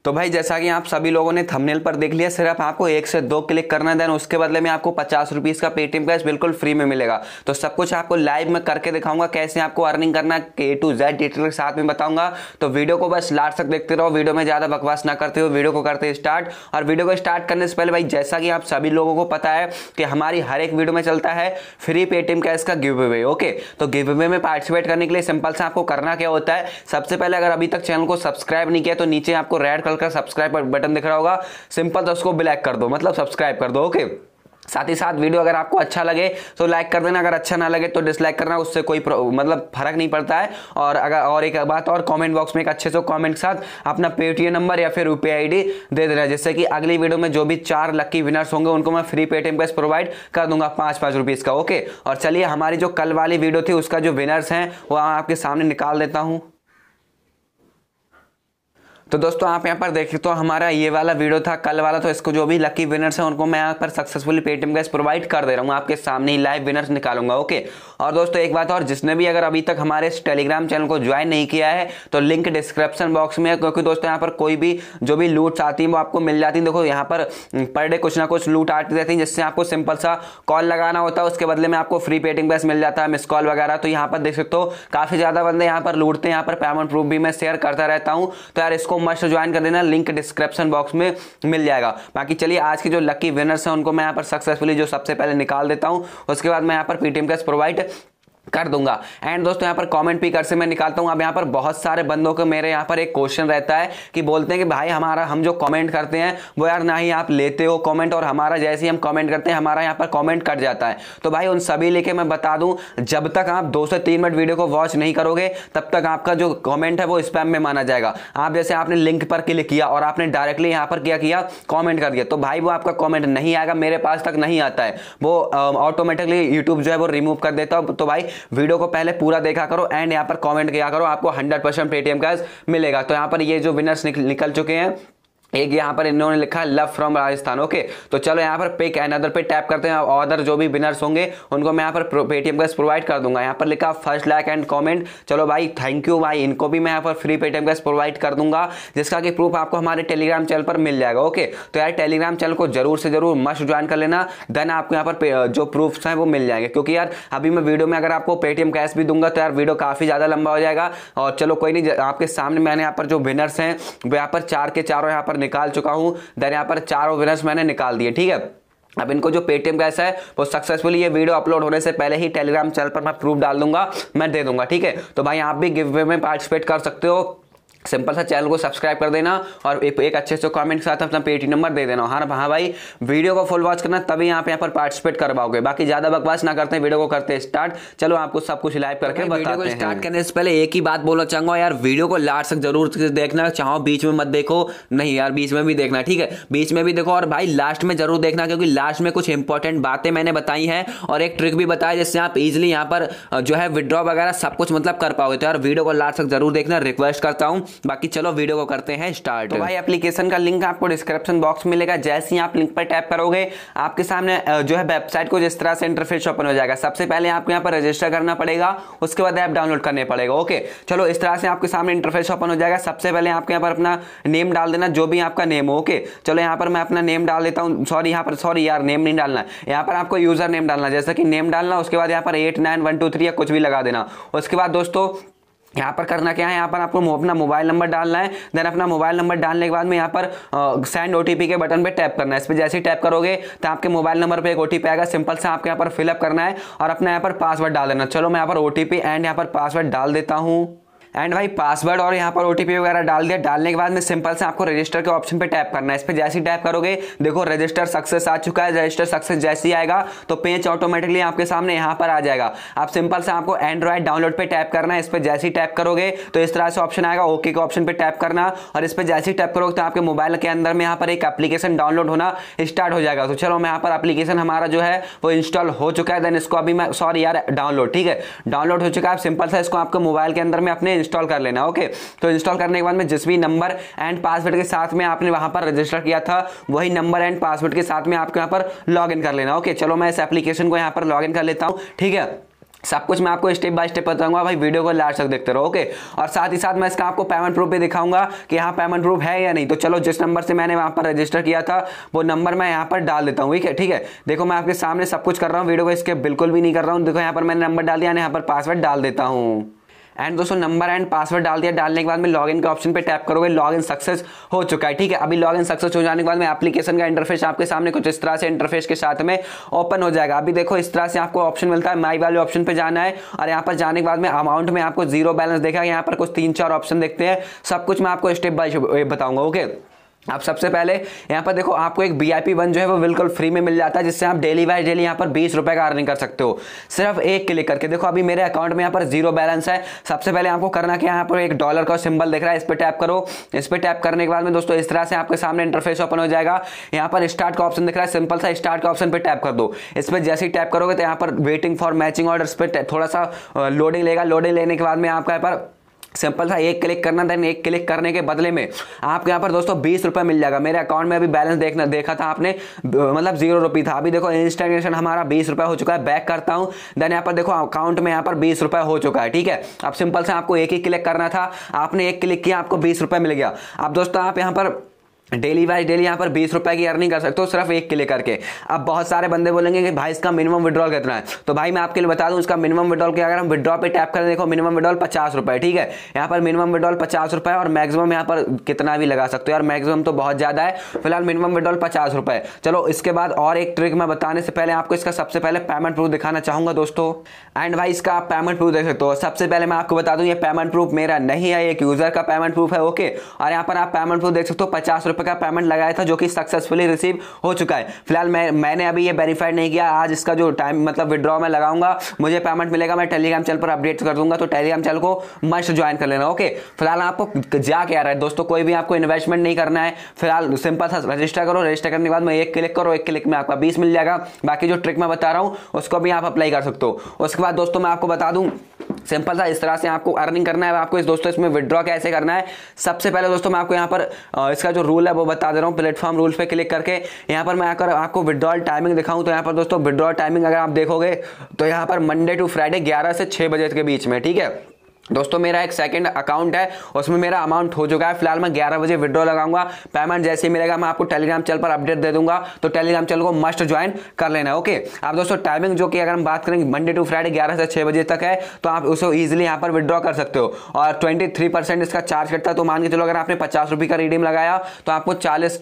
तो भाई जैसा कि आप सभी लोगों ने थंबनेल पर देख लिया, सिर्फ आपको 1 से 2 क्लिक करना है, देन उसके बदले में आपको 50 रुपीज़ का पेटीएम कैश बिल्कुल फ्री में मिलेगा। तो सब कुछ आपको लाइव में करके दिखाऊंगा, कैसे आपको अर्निंग करना है A to Z डिटेल के साथ में बताऊंगा। तो वीडियो को बस लास्ट तक देखते रहो, वीडियो में ज़्यादा बकवास ना करते हो, वीडियो को करते स्टार्ट। और वीडियो को स्टार्ट करने से पहले भाई जैसा कि आप सभी लोगों को पता है कि हमारी हर एक वीडियो में चलता है फ्री पेटीएम कैश का गिव अवे। ओके, तो गिव अवे में पार्टिसिपेट करने के लिए सिंपल से आपको करना क्या होता है, सबसे पहले अगर अभी तक चैनल को सब्सक्राइब नहीं किया तो नीचे आपको रेड कलर का सब्सक्राइब बटन दिख रहा होगा, सिंपल तो उसको ब्लैक कर दो, मतलब सब्सक्राइब कर दो। ओके, साथ ही साथ वीडियो अगर आपको अच्छा लगे तो लाइक कर देना, अगर अच्छा ना लगे तो डिसलाइक करना, उससे कोई मतलब फर्क नहीं पड़ता है। और एक बात और, कमेंट बॉक्स में एक अच्छे से कमेंट के साथ अपना पेटीएम नंबर या फिर यूपीआई आईडी दे देना, जिससे कि अगली वीडियो में जो भी 4 लकी विनर्स होंगे उनको मैं फ्री पेटीएम कैश प्रोवाइड कर दूंगा 5-5 रुपीज़ का। ओके, और चलिए हमारी जो कल वाली वीडियो थी उसका जो विनर्स हैं वो आपके सामने निकाल देता हूँ। तो दोस्तों आप यहाँ पर देखें तो हमारा ये वाला वीडियो था कल वाला, तो इसको जो भी लकी विनर्स हैं उनको मैं यहाँ पर सक्सेसफुली पेटीएम कैश प्रोवाइड कर दे रहा हूँ, आपके सामने ही लाइव विनर्स निकालूंगा। ओके, और दोस्तों एक बात और, जिसने भी अगर अभी तक हमारे इस टेलीग्राम चैनल को ज्वाइन नहीं किया है तो लिंक डिस्क्रिप्शन बॉक्स में है, क्योंकि दोस्तों यहाँ पर कोई भी जो भी लूट्स आती है वो आपको मिल जाती है। देखो यहाँ पर डे कुछ ना कुछ लूट आती रहती है, जिससे आपको सिंपल सा कॉल लगाना होता है, उसके बदले में आपको फ्री पेटीएम कैश मिल जाता है, मिस कॉल वगैरह। तो यहाँ पर देख सकते हो काफी ज्यादा बंदे यहाँ पर लूटते हैं, यहाँ पर पेमेंट प्रूफ भी मैं शेयर करता रहता हूँ, तो यार इसको मस्ट ज्वाइन कर देना, लिंक डिस्क्रिप्शन बॉक्स में मिल जाएगा। बाकी चलिए आज के जो लकी विनर्स हैं उनको मैं यहाँ पर सक्सेसफुली जो सबसे पहले निकाल देता हूँ, उसके बाद मैं यहाँ पर पेटीएम कैश प्रोवाइड कर दूंगा। एंड दोस्तों यहाँ पर कमेंट पिकर से मैं निकालता हूँ। अब यहाँ पर बहुत सारे बंदों को मेरे यहाँ पर एक क्वेश्चन रहता है कि बोलते हैं कि भाई हम जो कमेंट करते हैं वो यार ना ही आप लेते हो कमेंट, और हमारा जैसे ही हम कमेंट करते हैं हमारा यहाँ पर कमेंट कट जाता है। तो भाई उन सभी लेके मैं बता दूं, जब तक आप 2 से 3 मिनट वीडियो को वॉच नहीं करोगे तब तक आपका जो कमेंट है वो स्पैम में माना जाएगा। आप जैसे आपने लिंक पर क्लिक किया और आपने डायरेक्टली यहाँ पर क्या किया, कॉमेंट कर दिया, तो भाई वो आपका कॉमेंट नहीं आएगा, मेरे पास तक नहीं आता है, वो ऑटोमेटिकली यूट्यूब जो है वो रिमूव कर देता है। तो भाई वीडियो को पहले पूरा देखा करो एंड यहाँ पर कमेंट किया करो, आपको 100% पेटीएम कैश मिलेगा। तो यहाँ पर ये जो विनर्स निकल चुके हैं, एक यहाँ पर इन्होंने लिखा है लव फ्रॉम राजस्थान। ओके, तो चलो यहाँ पर पिक अनदर पे टैप करते हैं, अदर जो भी विनर्स होंगे उनको मैं यहाँ पर पेटीएम कैश प्रोवाइड कर दूंगा। यहाँ पर लिखा फर्स्ट लाइक एंड कमेंट, चलो भाई थैंक यू भाई, इनको भी मैं यहाँ पर फ्री पेटीएम कैश प्रोवाइड कर दूंगा, जिसका कि प्रूफ आपको हमारे टेलीग्राम चैनल पर मिल जाएगा। ओके, तो यार टेलीग्राम चैनल को जरूर से जरूर मस्ट ज्वाइन कर लेना, देन आपको यहाँ पर जो प्रूफ्स हैं वो मिल जाएंगे, क्योंकि यार अभी मैं वीडियो में अगर आपको पेटीएम कैश भी दूंगा तो यार वीडियो काफी ज्यादा लंबा हो जाएगा। और चलो कोई नहीं, आपके सामने मैंने यहाँ पर जो विनर्स हैं वो यहाँ पर 4 के 4 यहाँ पर निकाल चुका हूँ, देन यहाँ पर 4 विनर्स मैंने निकाल दिए। ठीक है, अब इनको जो पेटीएम कैश है वो सक्सेसफुली ये वीडियो अपलोड होने से पहले ही टेलीग्राम चैनल पर मैं प्रूफ डाल दूंगा, मैं दे दूंगा। ठीक है, तो भाई आप भी गिव अवे में पार्टिसिपेट कर सकते हो, सिंपल सा चैनल को सब्सक्राइब कर देना और एक अच्छे से कमेंट के साथ अपना पेटीएम नंबर दे देना। हाँ भाई, वीडियो को फुल वॉच करना, तभी आप यहाँ पर पार्टिसिपेट कर पाओगे। बाकी ज्यादा बकवास ना करते हैं, वीडियो को करते हैं स्टार्ट। चलो आपको सब कुछ लाइव करके बताते हैं। स्टार्ट करने से पहले एक ही बात बोलना चाहूंगा, यार वीडियो को लास्ट तक जरूर देखना, चाहो बीच में मत देखो, नहीं यार बीच में भी देखना, ठीक है, बीच में भी देखो, और भाई लास्ट में जरूर देखना, क्योंकि लास्ट में कुछ इंपॉर्टेंट बातें मैंने बताई हैं और एक ट्रिक भी बताया जिससे आप इजिली यहाँ पर जो है विड्रॉ वगैरह सब कुछ मतलब कर पाओगे। तो यार वीडियो को लास्ट तक जरूर देखना, रिक्वेस्ट करता हूँ। बाकी चलो वीडियो को करते हैं स्टार्ट। तो भाई एप्लीकेशन का लिंक आपको डिस्क्रिप्शन बॉक्स में मिलेगा, जैसे ही आप लिंक पर टैप करोगे आपके सामने जो है वेबसाइट को जिस तरह से इंटरफेस ओपन हो जाएगा। सबसे पहले आपको यहाँ पर रजिस्टर करना पड़ेगा, उसके बाद ऐप डाउनलोड करने पड़ेगा। ओके, चलो इस तरह से आपके सामने इंटरफेस ओपन हो जाएगा। सबसे पहले आपको यहाँ पर अपना नेम डाल देना, जो भी आपका नेम हो। ओके, चलो यहाँ पर मैं अपना नेम डाल देता हूँ, सॉरी यार नेम नहीं डालना है, यहाँ पर आपको यूजर नेम डालना, जैसा कि नेम डालना, उसके बाद यहाँ पर 89123 या कुछ भी लगा देना। उसके बाद दोस्तों यहाँ पर करना क्या है, यहाँ पर आपको अपना मोबाइल नंबर डालना है, देन अपना मोबाइल नंबर डालने के बाद में यहाँ पर सेंड ओटीपी के बटन पे टैप करना है। इस पर जैसे ही टैप करोगे तो आपके मोबाइल नंबर पे एक ओटीपी आएगा, सिंपल से आपके यहाँ पर फिलअप करना है और अपना यहाँ पर पासवर्ड डाल देना। चलो मैं यहाँ पर ओटीपी एंड यहाँ पर पासवर्ड डाल देता हूँ। एंड भाई पासवर्ड और यहाँ पर ओटीपी वगैरह डाल दिया, डालने के बाद में सिंपल से आपको रजिस्टर के ऑप्शन पे टैप करना है। इस पे जैसे ही टैप करोगे देखो रजिस्टर सक्सेस आ चुका है। रजिस्टर सक्सेस जैसे ही आएगा तो पेज ऑटोमेटिकली आपके सामने यहाँ पर आ जाएगा। आप सिंपल से आपको एंड्रॉइड डाउनलोड पे टैप करना है। इस पे जैसे ही टैप करोगे तो इस तरह से ऑप्शन आएगा, ओके के ऑप्शन पे टैप करना, और इस पे जैसे ही टैप करोगे तो आपके मोबाइल के अंदर में यहाँ पर एक एप्लीकेशन डाउनलोड होना स्टार्ट हो जाएगा। तो चलो मैं यहाँ पर एप्लीकेशन हमारा जो है वो इंस्टॉल हो चुका है, देन इसको अभी मैं डाउनलोड, ठीक है, डाउनलोड हो चुका है। सिंपल से इसको आपको मोबाइल के अंदर में अपने इंस्टॉल कर लेना। ओके, तो इंस्टॉल करने के बाद में जिस भी नंबर एंड पासवर्ड के साथ में आपने वहां पर रजिस्टर किया था वही नंबर एंड पासवर्ड के साथ में आपको यहां पर लॉगिन कर लेना। ओके, चलो मैं इस एप्लीकेशन को यहां पर लॉगिन कर लेता हूं, ठीक है। सब कुछ मैं आपको स्टेप बाय स्टेप बताऊंगा भाई, वीडियो को लास्ट तक देखते रहो। ओके, और साथ ही साथ मैं इसका आपको पेमेंट प्रूफ भी दिखाऊंगा कि हाँ पेमेंट प्रूफ है या नहीं। तो चलो जिस नंबर से मैंने वहां पर रजिस्टर किया था वो नंबर मैं यहाँ पर डाल देता हूँ। ठीक है, देखो मैं आपके सामने सब कुछ कर रहा हूँ, वीडियो को इसके बिल्कुल भी नहीं कर रहा हूँ। देखो यहाँ पर मैंने नंबर डाल दिया, यहाँ पर पासवर्ड डाल देता हूँ। एंड दोस्तों नंबर एंड पासवर्ड डाल दिया, डालने के बाद में लॉगिन के ऑप्शन पे टैप करोगे, लॉगिन सक्सेस हो चुका है। ठीक है, अभी लॉगिन सक्सेस हो जाने के बाद में एप्लीकेशन का इंटरफेस आपके सामने कुछ इस तरह से इंटरफेस के साथ में ओपन हो जाएगा। अभी देखो इस तरह से आपको ऑप्शन मिलता है, माई वाले ऑप्शन पे जाना है और यहाँ पर जाने के बाद में अमाउंट में आपको 0 बैलेंस देखा, यहाँ पर कुछ 3-4 ऑप्शन देखते हैं, सब कुछ मैं आपको स्टेप बाय स्टेप बताऊंगा। ओके, आप सबसे पहले यहाँ पर देखो आपको एक VIP1 जो है वो बिल्कुल फ्री में मिल जाता है, जिससे आप डेली बाय डेली यहाँ पर 20 रुपए का अर्निंग कर सकते हो सिर्फ एक क्लिक करके। देखो अभी मेरे अकाउंट में यहाँ पर 0 बैलेंस है। सबसे पहले आपको करना क्या है, यहाँ पर एक डॉलर का सिंबल दिख रहा है, इस पर टैप करो। इस पर टैप करने के बाद में दोस्तों इस तरह से आपके सामने इंटरफेस ओपन हो जाएगा। यहाँ पर स्टार्ट का ऑप्शन दिख रहा है, सिंपल सा स्टार्ट का ऑप्शन पर टैप कर दो। इस पर जैसे ही टैप करोगे तो यहाँ पर वेटिंग फॉर मैचिंग ऑर्डर, इस पर थोड़ा सा लोडिंग लेगा। लोडिंग लेने के बाद में आपका यहाँ पर सिंपल सा एक क्लिक करना, देन एक क्लिक करने के बदले में आपको यहाँ पर दोस्तों 20 रुपए मिल जाएगा। मेरे अकाउंट में अभी बैलेंस देखा था आपने, मतलब 0 रुपये था। अभी देखो इंस्टेंटेशन हमारा 20 रुपए हो चुका है। बैक करता हूँ, देन यहाँ पर देखो अकाउंट में यहाँ पर 20 रुपए हो चुका है। ठीक है, अब सिंपल से आपको एक ही क्लिक करना था, आपने एक क्लिक किया, आपको 20 रुपए मिल गया। अब दोस्तों आप यहाँ पर डेली बाय डेली यहाँ पर 20 रुपए की अर्निंग कर सकते हो सिर्फ एक क्लिक करके। अब बहुत सारे बंदे बोलेंगे कि भाई इसका मिनिमम विड्रॉल कितना है, तो भाई मैं आपके लिए बता दूं इसका मिनिमम विड्रॉल क्या, अगर हम विड्रॉ पे टैप करें, देखो मिनिमम विड्रॉल 50 रुपए। ठीक है, यहाँ पर मिनिमम विड्रॉल 50 रुपए और मैक्सिमम यहाँ पर कितना भी लगा सकते हो यार, मैक्सिमम तो बहुत ज्यादा है, फिलहाल मिनिमम विड्रॉल 50 रुपए। चलो इसके बाद और एक ट्रिक मैं बताने से पहले आपको इसका सबसे पहले पेमेंट प्रूफ दिखाना चाहूंगा दोस्तों। एंड भाई इसका आप पेमेंट प्रूफ देख सकते हो। सबसे पहले मैं आपको बता दूं ये पेमेंट प्रूफ मेरा नहीं है, एक यूजर का पेमेंट प्रूफ है। ओके, और यहाँ पर आप पेमेंट प्रूफ देख सकते हो, 50 रुपए का पेमेंट लगाया था जो कि सक्सेसफुली रिसीव हो चुका है। फिलहाल मैंने अभी ये वेरीफाइड नहीं किया, आज इसका जो टाइम मतलब विड्रॉ में लगाऊंगा, मुझे पेमेंट मिलेगा, मैं टेलीग्राम चैनल पर अपडेट कर दूंगा, तो टेलीग्राम चैनल को मस्ट ज्वाइन कर लेना। ओके, फिलहाल आपको जा क्या रहा है दोस्तों, कोई भी आपको इन्वेस्टमेंट नहीं करना है। फिलहाल सिंपल सा रजिस्टर करो, रजिस्टर करने के बाद में एक क्लिक करो, एक क्लिक में आपका 20 मिल जाएगा। बाकी जो ट्रिक मैं बता रहा हूं उसको भी आप अप्लाई कर सकते हो। उसके बाद दोस्तों मैं आपको बता दूं सिंपल सा इस तरह से आपको अर्निंग करना है। आपको इस दोस्तों इसमें विड्रॉ कैसे करना है, सबसे पहले दोस्तों मैं आपको यहाँ पर इसका जो रूल है वो बता दे रहा हूँ। प्लेटफॉर्म रूल्स पे क्लिक करके यहाँ पर मैं आकर आपको विड्रॉल टाइमिंग दिखाऊं, तो यहाँ पर दोस्तों विड्रॉल टाइमिंग अगर आप देखोगे तो यहाँ पर मंडे टू फ्राइडे 11 से 6 बजे के बीच में। ठीक है दोस्तों, मेरा एक सेकंड अकाउंट है, उसमें मेरा अमाउंट हो चुका है। फिलहाल मैं 11 बजे विड्रॉ लगाऊंगा, पेमेंट जैसे ही मिलेगा मैं आपको टेलीग्राम चैनल पर अपडेट दे दूंगा, तो टेलीग्राम चैनल को मस्ट ज्वाइन कर लेना है। ओके, आप दोस्तों टाइमिंग जो कि अगर हम बात करें मंडे टू फ्राइडे 11 से 6 बजे तक है, तो आप उसे ईजिली यहाँ पर विड्रॉ कर सकते हो। और 23% इसका चार्ज करता है, तो मान के चलो अगर आपने 50 रुपये का रिडीम लगाया तो आपको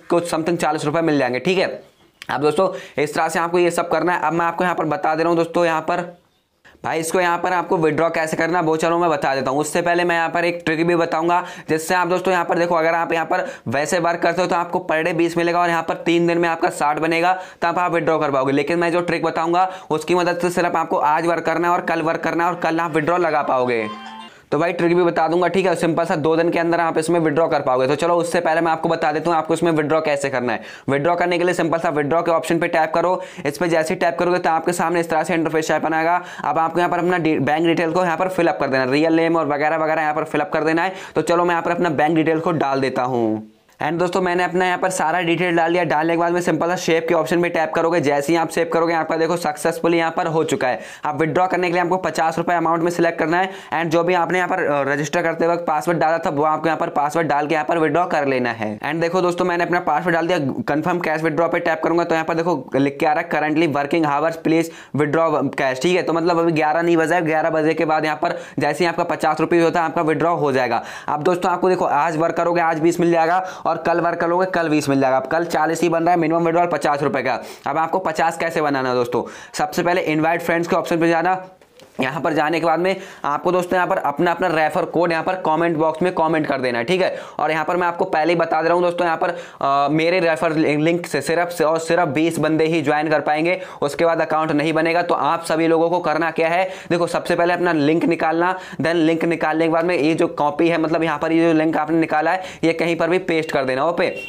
40 रुपए मिल जाएंगे। ठीक है, अब दोस्तों इस तरह से आपको ये सब करना है। अब मैं आपको यहाँ पर बता दे रहा हूँ दोस्तों, यहाँ पर भाई इसको यहाँ पर आपको विड्रॉ कैसे करना है वो चलो मैं बता देता हूँ। उससे पहले मैं यहाँ पर एक ट्रिक भी बताऊंगा, जिससे आप दोस्तों यहाँ पर देखो अगर आप यहाँ पर वैसे वर्क करते हो तो आपको पर डे 20 मिलेगा और यहाँ पर 3 दिन में आपका 60 बनेगा, तब आप विड्रॉ कर पाओगे। लेकिन मैं जो ट्रिक बताऊंगा उसकी मदद से सिर्फ आपको आज वर्क करना है और कल वर्क करना है और कल आप विड्रॉ लगा पाओगे। तो भाई ट्रिक भी बता दूंगा। ठीक है, सिंपल सा 2 दिन के अंदर आप इसमें विड्रॉ कर पाओगे। तो चलो उससे पहले मैं आपको बता देता हूँ आपको इसमें विड्रॉ कैसे करना है। विड्रॉ करने के लिए सिंपल सा विड्रॉ के ऑप्शन पे टैप करो। इस पे जैसे ही टैप करोगे तो आपके सामने इस तरह से इंटरफेस टाइप बनाएगा। अब आपको यहाँ पर अपना बैंक डिटेल को यहाँ पर फिलअप कर देना, रियल नेम और वगैरह वगैरह यहाँ पर फिलअप कर देना है। तो चलो मैं यहाँ पर अपना बैंक डिटेल को डाल देता हूँ। एंड दोस्तों मैंने अपना यहाँ पर सारा डिटेल डाल दिया। डालने के बाद में सिंपल सा शेप के ऑप्शन पे टैप करोगे, जैसे ही आप सेव करोगे आपका देखो सक्सेसफुली यहाँ पर हो चुका है। आप विड्रॉ करने के लिए आपको 50 रुपए अमाउंट में सिलेक्ट करना है। एंड जो भी आपने यहाँ पर रजिस्टर करते वक्त पासवर्ड डाला था वो आपको यहाँ पर पासवर्ड डाल के यहाँ पर विड्रॉ कर लेना है। एंड देखो दोस्तों मैंने अपना पासवर्ड डाल दिया, कंफर्म कैश विड्रॉ पे टैप करूंगा तो यहाँ पर देखो लिख के आ रहा है currently working hours please withdraw cash. ठीक है, तो मतलब अभी 11 नहीं बजा है, 11 बजे के बाद यहाँ पर जैसे ही आपका 50 रुपये होता है आपका विड्रॉ हो जाएगा। अब दोस्तों आपको देखो आज वर्क करोगे आज 20 मिल जाएगा और कल वर्क करोगे कल 20 मिल जाएगा। अब कल 40 ही बन रहा है, मिनिमम विड्रॉल 50 रुपए का। अब आपको 50 कैसे बनाना है दोस्तों, सबसे पहले इनवाइट फ्रेंड्स के ऑप्शन पे जाना। यहाँ पर जाने के बाद में आपको दोस्तों यहाँ पर अपना अपना रेफर कोड यहाँ पर कमेंट बॉक्स में कमेंट कर देना है। ठीक है, और यहाँ पर मैं आपको पहले ही बता दे रहा हूँ दोस्तों, यहाँ पर मेरे रेफर लिंक से सिर्फ 20 बंदे ही ज्वाइन कर पाएंगे, उसके बाद अकाउंट नहीं बनेगा। तो आप सभी लोगों को करना क्या है, देखो सबसे पहले अपना लिंक निकालना, देन लिंक निकालने के बाद में ये जो कॉपी है मतलब यहाँ पर ये जो लिंक आपने निकाला है ये कहीं पर भी पेस्ट कर देना। ओके,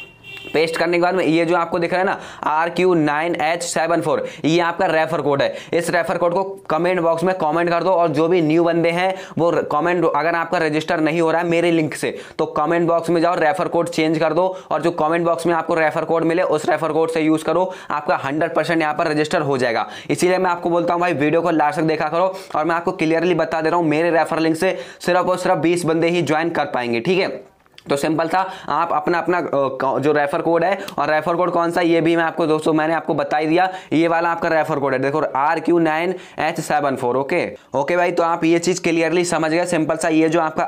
पेस्ट करने के बाद में ये जो आपको दिख रहा है ना RQ9H74, ये आपका रेफर कोड है। इस रेफर कोड को कमेंट बॉक्स में कमेंट कर दो, और जो भी न्यू बंदे हैं वो कमेंट, अगर आपका रजिस्टर नहीं हो रहा है मेरे लिंक से तो कमेंट बॉक्स में जाओ, रेफर कोड चेंज कर दो, और जो कमेंट बॉक्स में आपको रेफर कोड मिले उस रेफर कोड से यूज करो, आपका 100% यहाँ पर रजिस्टर हो जाएगा। इसीलिए मैं आपको बोलता हूँ भाई वीडियो को लास्ट तक देखा करो, और मैं आपको क्लियरली बता दे रहा हूँ मेरे रेफर लिंक से सिर्फ और सिर्फ 20 बंदे ही ज्वाइन कर पाएंगे, ठीक है। तो सिंपल था, आप अपना अपना जो रेफर कोड है, और रेफर कोड कौन सा ये भी मैं आपको दोस्तों मैंने आपको बता ही दिया, ये वाला आपका रेफर कोड है, देखो RQ9H74। ओके भाई, तो आप ये चीज क्लियरली समझ गए। सिंपल सा, ये जो आपका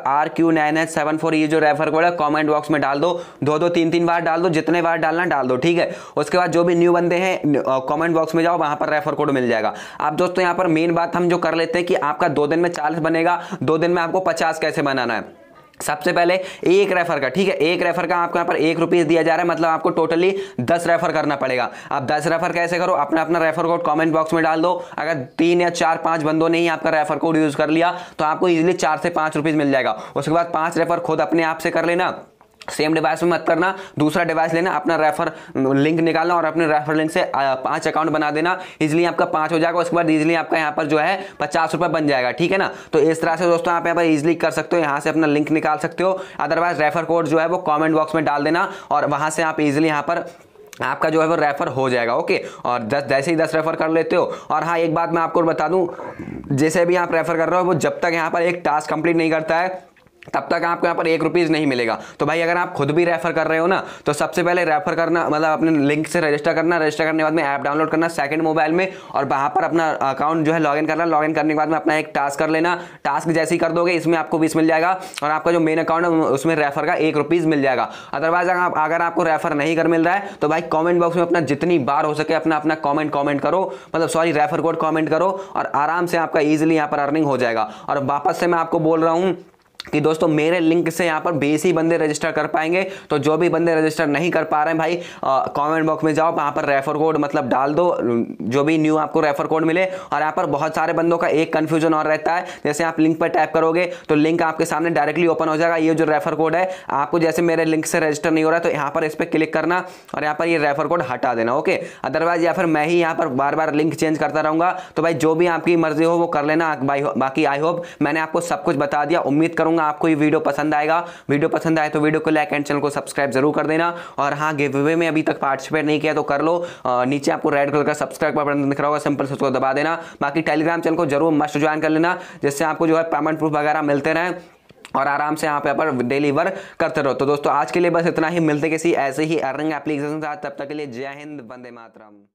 RQ9H74 ये जो रेफर कोड है कमेंट बॉक्स में डाल दो, 2-3 बार डाल दो, जितने बार डालना डाल दो, ठीक है। उसके बाद जो भी न्यू बंदे हैं कमेंट बॉक्स में जाओ, वहां पर रेफर कोड मिल जाएगा। अब दोस्तों यहाँ पर मेन बात हम जो कर लेते हैं कि आपका 2 दिन में 40 बनेगा, 2 दिन में आपको 50 कैसे बनाना है। सबसे पहले एक रेफर का, ठीक है, एक रेफर का आपको यहाँ पर ₹1 दिया जा रहा है, मतलब आपको टोटली 10 रेफर करना पड़ेगा। अब 10 रेफर कैसे करो, अपना अपना रेफर कोड कमेंट बॉक्स में डाल दो। अगर 3 या 4-5 बंदों ने ही आपका रेफर कोड यूज कर लिया तो आपको इजीली ₹4 से ₹5 मिल जाएगा। उसके बाद 5 रेफर खुद अपने आप से कर लेना, सेम डिवाइस में मत करना, दूसरा डिवाइस लेना, अपना रेफर लिंक निकालना और अपने रेफर लिंक से 5 अकाउंट बना देना, इजीली आपका 5 हो जाएगा। उसके बाद इजीली आपका यहाँ पर जो है ₹50 बन जाएगा, ठीक है ना। तो इस तरह से दोस्तों आप यहाँ पर इजीली कर सकते हो, यहाँ से अपना लिंक निकाल सकते हो। अदरवाइज रेफर कोड जो है वो कमेंट बॉक्स में डाल देना, और वहां से आप इजीली यहाँ पर आपका जो है वो रेफर हो जाएगा। ओके, और जैसे ही 10 रेफर कर लेते हो। और हाँ, एक बात मैं आपको बता दूं, जैसे भी आप रेफर कर रहे हो वो जब तक यहाँ पर एक टास्क कंप्लीट नहीं करता है तब तक आपको यहाँ पर ₹1 नहीं मिलेगा। तो भाई अगर आप खुद भी रेफर कर रहे हो ना, तो सबसे पहले रेफर करना, मतलब अपने लिंक से रजिस्टर करना, रजिस्टर करने के बाद में ऐप डाउनलोड करना सेकंड मोबाइल में, और वहां पर अपना अकाउंट जो है लॉगिन करना। लॉगिन करने के बाद में अपना एक टास्क कर लेना, टास्क जैसे ही कर दोगे इसमें आपको 20 मिल जाएगा, और आपका जो मेन अकाउंट है उसमें रेफर का ₹1 मिल जाएगा। अदरवाइज अगर आपको रेफर नहीं कर मिल रहा है तो भाई कॉमेंट बॉक्स में अपना जितनी बार हो सके अपना अपना कॉमेंट करो, मतलब सॉरी रेफर कोड कॉमेंट करो, और आराम से आपका ईजिली यहाँ पर अर्निंग हो जाएगा। और वापस से मैं आपको बोल रहा हूँ कि दोस्तों मेरे लिंक से यहाँ पर 20 ही बंदे रजिस्टर कर पाएंगे। तो जो भी बंदे रजिस्टर नहीं कर पा रहे हैं भाई, कमेंट बॉक्स में जाओ, वहाँ पर रेफर कोड मतलब डाल दो, जो भी न्यू आपको रेफर कोड मिले। और यहाँ पर बहुत सारे बंदों का एक कंफ्यूजन और रहता है, जैसे आप लिंक पर टैप करोगे तो लिंक आपके सामने डायरेक्टली ओपन हो जाएगा। ये जो रेफर कोड है आपको, जैसे मेरे लिंक से रजिस्टर नहीं हो रहा है तो यहाँ पर इस पर क्लिक करना और यहाँ पर ये रेफर कोड हटा देना। ओके, अदरवाइज या फिर मैं ही यहाँ पर बार बार लिंक चेंज करता रहूंगा। तो भाई जो भी आपकी मर्जी हो वो कर लेना। बाकी आई होप मैंने आपको सब कुछ बता दिया। उम्मीद करूंगा आपको ये वीडियो पसंद आएगा। वीडियो पसंद आए तो वीडियो को लाइक एंड चैनल को सब्सक्राइब जरूर कर देना। और हाँ, गिव अवे में अभी तक पार्टिसिपेट नहीं किया तो कर लो, नीचे आपको रेड कलर का सब्सक्राइब का बटन दिख रहा होगा, सिंपल से उसको दबा देना। बाकी टेलीग्राम चैनल को जरूर मस्ट ज्वाइन कर लेना, जिससे आपको जो है पेमेंट प्रूफ वगैरह मिलते रहें और आराम से यहाँ पे पर डेली वर्क करते रहो। तो दोस्तों आज के लिए बस इतना ही, मिलते किसी ऐसे ही अर्निंग एप्लीकेशन के साथ, तब तक के लिए जय हिंद, वंदे मातरम।